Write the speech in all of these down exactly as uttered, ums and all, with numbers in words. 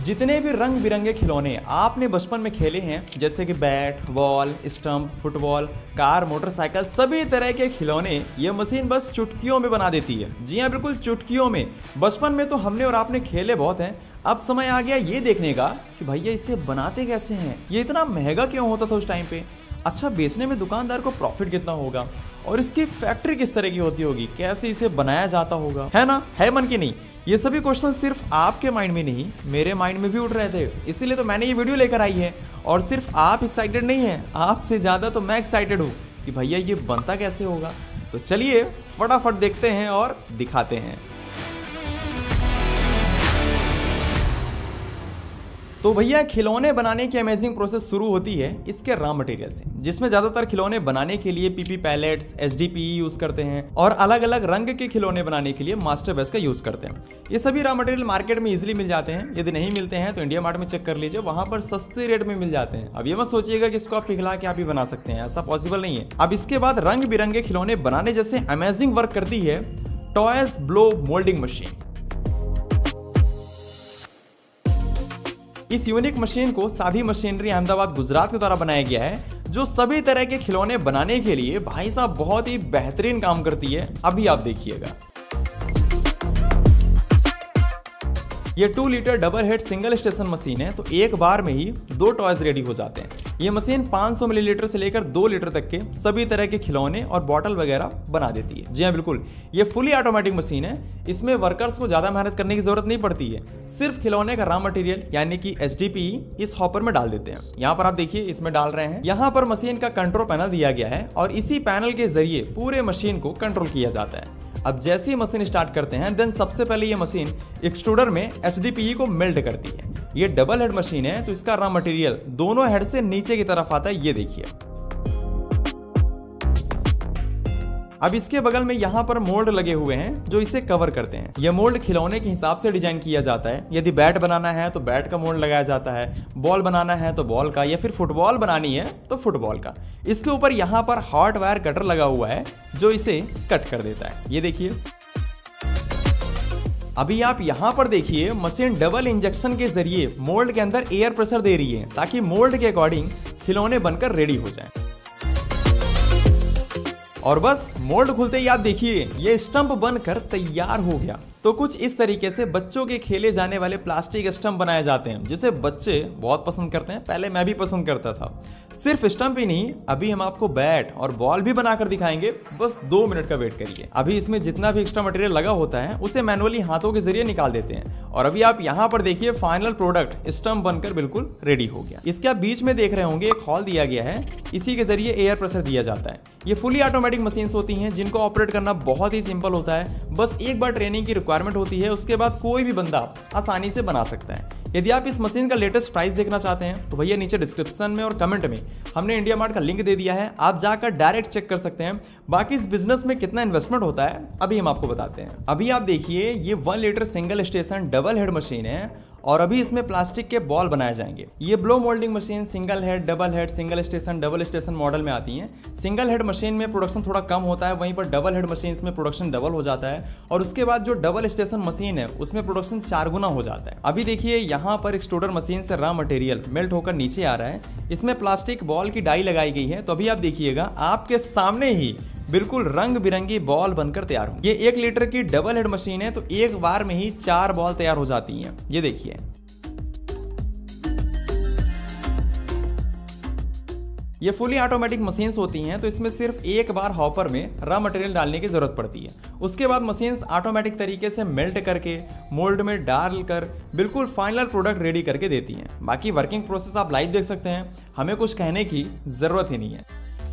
जितने भी रंग बिरंगे खिलौने आपने बचपन में खेले हैं, जैसे कि bat, ball, stump, football, car, motorcycle, सभी तरह के खिलौने ये मशीन बस चुटकियों में बना देती है। जी हाँ, बिल्कुल चुटकियों में। बचपन में तो हमने और आपने खेले बहुत हैं, अब समय आ गया ये देखने का कि भैया इसे बनाते कैसे हैं, ये इतना महंगा क्यों होता था उस टाइम पे। अच्छा, बेचने में दुकानदार को प्रॉफिट कितना होगा और इसकी फैक्ट्री किस तरह की होती होगी, कैसे इसे बनाया जाता होगा, है ना, है मन की नहीं। ये सभी क्वेश्चन सिर्फ आपके माइंड में नहीं, मेरे माइंड में भी उठ रहे थे, इसीलिए तो मैंने ये वीडियो लेकर आई है। और सिर्फ आप एक्साइटेड नहीं हैं, आपसे ज़्यादा तो मैं एक्साइटेड हूँ कि भैया ये बनता कैसे होगा। तो चलिए फटाफट देखते हैं और दिखाते हैं। तो भैया खिलौने बनाने की अमेजिंग प्रोसेस शुरू होती है इसके रॉ मटेरियल से, जिसमें ज्यादातर खिलौने बनाने के लिए पीपी पैलेट्स, एचडीपीई यूज करते हैं और अलग अलग रंग के खिलौने बनाने के लिए मास्टर बेस का यूज करते हैं। ये सभी रॉ मटेरियल मार्केट में इजीली मिल जाते हैं, यदि नहीं मिलते हैं तो इंडिया मार्ट में चेक कर लीजिए, वहां पर सस्ते रेट में मिल जाते हैं। अब ये मत सोचिएगा कि इसको आप पिघला के आप ही बना सकते हैं, ऐसा पॉसिबल नहीं है। अब इसके बाद रंग बिरंगे खिलौने बनाने जैसे अमेजिंग वर्क करती है टॉयज ब्लो मोल्डिंग मशीन। इस यूनिक मशीन को साधी मशीनरी अहमदाबाद गुजरात के द्वारा बनाया गया है, जो सभी तरह के खिलौने बनाने के लिए भाई साहब बहुत ही बेहतरीन काम करती है। अभी आप देखिएगा, ये two litre double head single station machine है, तो एक बार में ही दो टॉयज रेडी हो जाते हैं। ये मशीन पाँच सौ मिलीलीटर से लेकर दो लीटर तक के सभी तरह के खिलौने और बॉटल वगैरह बना देती है। जी हाँ, बिल्कुल, ये फुली ऑटोमेटिक मशीन है, इसमें वर्कर्स को ज्यादा मेहनत करने की जरूरत नहीं पड़ती है। सिर्फ खिलौने का रॉ मटेरियल यानी कि एचडीपीई इस हॉपर में डाल देते हैं। यहाँ पर आप देखिए, इसमें डाल रहे हैं। यहाँ पर मशीन का कंट्रोल पैनल दिया गया है और इसी पैनल के जरिए पूरे मशीन को कंट्रोल किया जाता है। अब जैसे ही मशीन स्टार्ट करते हैं, देन सबसे पहले ये मशीन एक्सट्रूडर में एचडीपीई को मेल्ट करती है। ये डबल हेड मशीन है, तो इसका रॉ मटेरियल दोनों हेड से नीचे की तरफ आता है, ये देखिए। अब इसके बगल में यहाँ पर मोल्ड लगे हुए हैं जो इसे कवर करते हैं। यह मोल्ड खिलौने के हिसाब से डिजाइन किया जाता है। यदि बैट बनाना है तो बैट का मोल्ड लगाया जाता है, बॉल बनाना है तो बॉल का, या फिर फुटबॉल बनानी है तो फुटबॉल का। इसके ऊपर यहाँ पर हॉट वायर कटर लगा हुआ है जो इसे कट कर देता है, ये देखिए। अभी आप यहाँ पर देखिए, मशीन डबल इंजेक्शन के जरिए मोल्ड के अंदर एयर प्रेशर दे रही है ताकि मोल्ड के अकॉर्डिंग खिलौने बनकर रेडी हो जाएं। और बस मोल्ड खुलते ही आप देखिए ये स्टंप बनकर तैयार हो गया। तो कुछ इस तरीके से बच्चों के खेले जाने वाले प्लास्टिक स्टंप बनाए जाते हैं, जिसे बच्चे बहुत पसंद करते हैं। पहले मैं भी पसंद करता था। सिर्फ स्टंप ही नहीं, अभी हम आपको बैट और बॉल भी बनाकर दिखाएंगे, बस दो मिनट का वेट करिए। अभी इसमें जितना भी एक्स्ट्रा मटेरियल लगा होता है उसे मैनुअली हाथों के जरिए निकाल देते हैं। और अभी आप यहाँ पर देखिए, फाइनल प्रोडक्ट स्टंप बनकर बिल्कुल रेडी हो गया। इसके आप बीच में देख रहे होंगे एक हॉल दिया गया है, इसी के जरिए एयर प्रेशर दिया जाता है। ये फुली ऑटोमेटिक मशीन्स होती हैं जिनको ऑपरेट करना बहुत ही सिंपल होता है। बस एक बार ट्रेनिंग की रिक्वायरमेंट होती है, उसके बाद कोई भी बंदा आसानी से बना सकता है। यदि आप इस मशीन का लेटेस्ट प्राइस देखना चाहते हैं तो भैया नीचे डिस्क्रिप्शन में और कमेंट में हमने इंडिया मार्ट का लिंक दे दिया है, आप जाकर डायरेक्ट चेक कर सकते हैं। बाकी इस बिजनेस में कितना इन्वेस्टमेंट होता है अभी हम आपको बताते हैं। अभी आप देखिए, ये one litre single station double head machine है और अभी इसमें प्लास्टिक के बॉल बनाए जाएंगे। ये blow moulding machine single head, double head, single station, double station model में आती हैं। सिंगल हेड मशीन में प्रोडक्शन थोड़ा कम होता है, वहीं पर डबल हेड मशीन में प्रोडक्शन डबल हो जाता है। और उसके बाद जो डबल स्टेशन मशीन है उसमें प्रोडक्शन चार गुना हो जाता है। अभी देखिए, यहाँ पर एक्सट्रूडर मशीन से रॉ मटेरियल मेल्ट होकर नीचे आ रहा है, इसमें प्लास्टिक बॉल की डाई लगाई गई है। तो अभी आप देखिएगा, आपके सामने ही बिल्कुल रंग बिरंगी बॉल बनकर तैयार होंगी। ये एक लीटर की डबल हेड मशीन है, तो एक बार में ही चार बॉल तैयार हो जाती हैं, ये देखिए। ये फुली ऑटोमेटिक मशीन्स होती हैं, तो इसमें सिर्फ एक बार हॉपर में रॉ मटेरियल डालने की जरूरत पड़ती है। उसके बाद मशीन्स ऑटोमेटिक तरीके से मेल्ट करके मोल्ड में डालकर बिल्कुल फाइनल प्रोडक्ट रेडी करके देती हैं। बाकी वर्किंग प्रोसेस आप लाइव देख सकते हैं, हमें कुछ कहने की जरूरत ही नहीं है।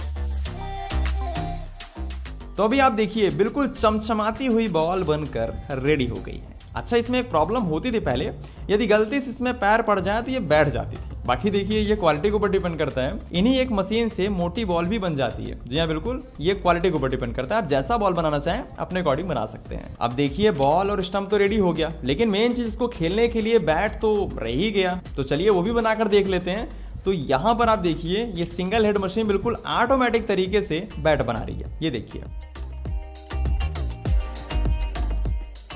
तो अभी आप देखिए, बिल्कुल चमचमाती हुई बॉल बनकर रेडी हो गई है। अच्छा, इसमें एक प्रॉब्लम होती थी पहले, यदि गलती से इसमें पैर पड़ जाए तो ये बैठ जाती थी। बाकी देखिए, ये क्वालिटी के ऊपर डिपेंड करता है। इन्हीं एक मशीन से मोटी बॉल भी बन जाती है। जी हाँ, बिल्कुल, ये क्वालिटी के ऊपर डिपेंड करता है। आप जैसा बॉल बनाना चाहें अपने अकॉर्डिंग बना सकते हैं। अब देखिए, बॉल और स्टंप तो रेडी हो गया, लेकिन मेन चीज इसको खेलने के लिए बैट तो रह ही गया। तो चलिए वो भी बनाकर देख लेते हैं। तो यहाँ पर आप देखिए, ये सिंगल हेड मशीन बिल्कुल ऑटोमेटिक तरीके से बैट बना रही है, ये देखिए।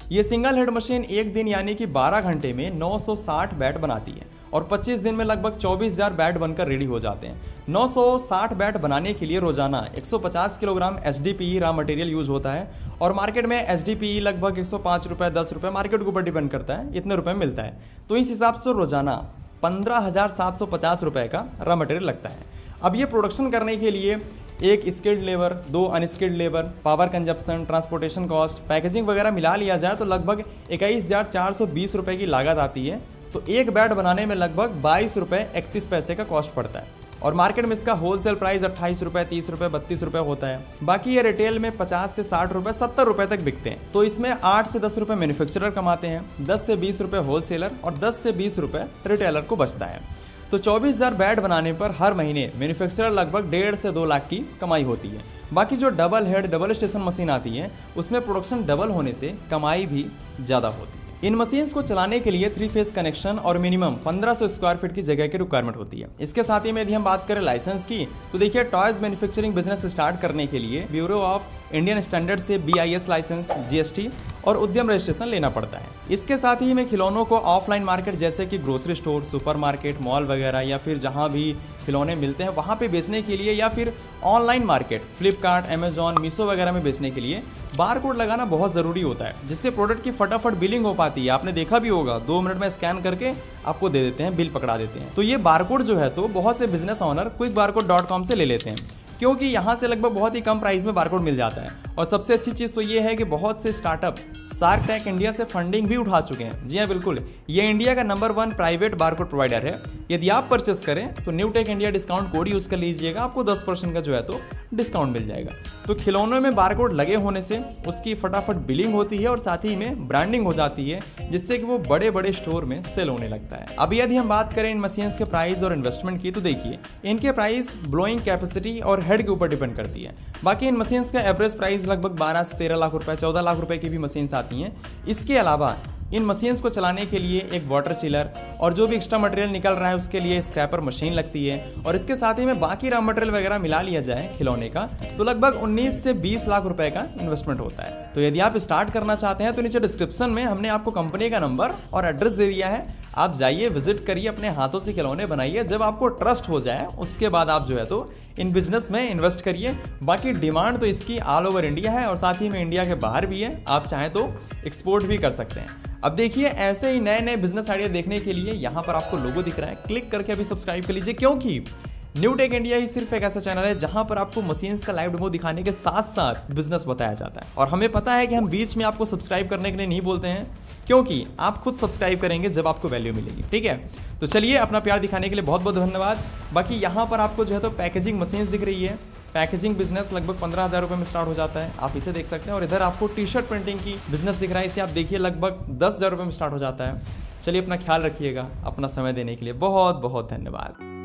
ये सिंगल हेड मशीन एक दिन यानी कि बारह घंटे में नौ सौ साठ बैट बनाती है और पच्चीस दिन में लगभग चौबीस हज़ार बैट बनकर रेडी हो जाते हैं। नौ सौ साठ बैट बनाने के लिए रोजाना एक सौ पचास kilogram H D P E raw material use होता है और मार्केट में एच डी पी ई लगभग एक सौ पाँच रुपये दस रुपये मार्केट के ऊपर डिपेंड करता है, इतने रुपए मिलता है। तो इस हिसाब से रोजाना पंद्रह हज़ार सात सौ पचास रुपये का रॉ मटेरियल लगता है। अब ये प्रोडक्शन करने के लिए एक स्किल्ड लेबर, दो unskilled labour, power consumption, transportation cost, packaging वगैरह मिला लिया जाए तो लगभग इक्कीस हज़ार चार सौ बीस रुपये की लागत आती है। तो एक बैट बनाने में लगभग बाईस रुपये इकतीस पैसे का कॉस्ट पड़ता है और मार्केट में इसका होलसेल प्राइस अट्ठाईस रुपये, तीस रुपये, बत्तीस रुपये होता है। बाकी ये रिटेल में पचास से साठ रुपये, सत्तर रुपये तक बिकते हैं। तो इसमें आठ से दस रुपये मैन्युफैक्चरर कमाते हैं, दस से बीस रुपये होलसेलर और दस से बीस रुपये रिटेलर को बचता है। तो चौबीस हज़ार बैट बनाने पर हर महीने मैन्युफैक्चरर लगभग डेढ़ से दो लाख की कमाई होती है। बाकी जो double head double station machine आती है उसमें प्रोडक्शन डबल होने से कमाई भी ज़्यादा होती है। इन मशीन्स को चलाने के लिए थ्री फेस कनेक्शन और मिनिमम पंद्रह सौ स्क्वायर फीट की जगह की रिक्वायरमेंट होती है। इसके साथ ही में यदि हम बात करें लाइसेंस की तो देखिए टॉयज मैन्युफैक्चरिंग बिजनेस स्टार्ट करने के लिए ब्यूरो ऑफ इंडियन स्टैंडर्ड से B I S licence, G S T और उद्यम रजिस्ट्रेशन लेना पड़ता है। इसके साथ ही में खिलौनों को ऑफलाइन मार्केट जैसे कि ग्रोसरी स्टोर, सुपरमार्केट, मॉल वगैरह या फिर जहां भी खिलौने मिलते हैं वहां पे बेचने के लिए या फिर online market Flipkart, Amazon, Meesho वगैरह में बेचने के लिए बार कोड लगाना बहुत ज़रूरी होता है, जिससे प्रोडक्ट की फटाफट बिलिंग हो पाती है। आपने देखा भी होगा, दो मिनट में स्कैन करके आपको दे देते हैं, बिल पकड़ा देते हैं। तो ये बारकोड जो है तो बहुत से business owner quick barcode dot com से ले लेते हैं क्योंकि यहाँ से लगभग बहुत ही कम प्राइस में बारकोड मिल जाता है। और सबसे अच्छी चीज़ तो ये है कि बहुत से स्टार्टअप शार्क टैंक इंडिया से फंडिंग भी उठा चुके हैं। जी हाँ बिल्कुल, ये इंडिया का number one private barcode provider है। यदि आप परचेस करें तो New Tech India discount code use कर लीजिएगा, आपको दस परसेंट का जो है तो डिस्काउंट मिल जाएगा। तो खिलौनों में बारकोड लगे होने से उसकी फटाफट बिलिंग होती है और साथ ही में ब्रांडिंग हो जाती है, जिससे कि वो बड़े बड़े स्टोर में सेल होने लगता है। अब यदि हम बात करें इन मशीन्स के प्राइस और इन्वेस्टमेंट की तो देखिए इनके प्राइस ब्लोइंग कैपेसिटी और हेड के ऊपर डिपेंड करती है। बाकी इन मशीन्स का एवरेज प्राइस लगभग बारह से तेरह लाख रुपए, चौदह लाख रुपए की भी मशीन्स आती हैं। इसके अलावा इन मशीन्स को चलाने के लिए एक वाटर चिलर और जो भी एक्स्ट्रा मटेरियल निकल रहा है उसके लिए स्क्रैपर मशीन लगती है और इसके साथ ही में बाकी रॉ मटेरियल वगैरह मिला लिया जाए खिलौने का तो लगभग उन्नीस से बीस लाख रुपए का इन्वेस्टमेंट होता है। तो यदि आप स्टार्ट करना चाहते हैं तो नीचे डिस्क्रिप्शन में हमने आपको कंपनी का नंबर और एड्रेस दे दिया है, आप जाइए, विजिट करिए, अपने हाथों से खिलौने बनाइए। जब आपको ट्रस्ट हो जाए उसके बाद आप जो है तो इन बिजनेस में इन्वेस्ट करिए। बाकी डिमांड तो इसकी ऑल ओवर इंडिया है और साथ ही में इंडिया के बाहर भी है, आप चाहें तो एक्सपोर्ट भी कर सकते हैं। अब देखिए ऐसे ही नए नए बिजनेस आइडिया देखने के लिए यहाँ पर आपको लोगो दिख रहा है, क्लिक करके अभी सब्सक्राइब कर लीजिए क्योंकि न्यू टेक इंडिया ही सिर्फ एक ऐसा चैनल है जहां पर आपको मशीन्स का लाइव डेमो दिखाने के साथ साथ बिजनेस बताया जाता है। और हमें पता है कि हम बीच में आपको सब्सक्राइब करने के लिए नहीं बोलते हैं क्योंकि आप खुद सब्सक्राइब करेंगे जब आपको वैल्यू मिलेगी। ठीक है, तो चलिए अपना प्यार दिखाने के लिए बहुत बहुत धन्यवाद। बाकी यहाँ पर आपको जो है तो पैकेजिंग मशीन्स दिख रही है। पैकेजिंग बिजनेस लगभग पंद्रह हज़ार रुपये में स्टार्ट हो जाता है, आप इसे देख सकते हैं। और इधर आपको टी शर्ट प्रिंटिंग की बिजनेस दिख रहा है, इसे आप देखिए लगभग दस हज़ार रुपये में स्टार्ट हो जाता है। चलिए अपना ख्याल रखिएगा। अपना समय देने के लिए बहुत बहुत धन्यवाद।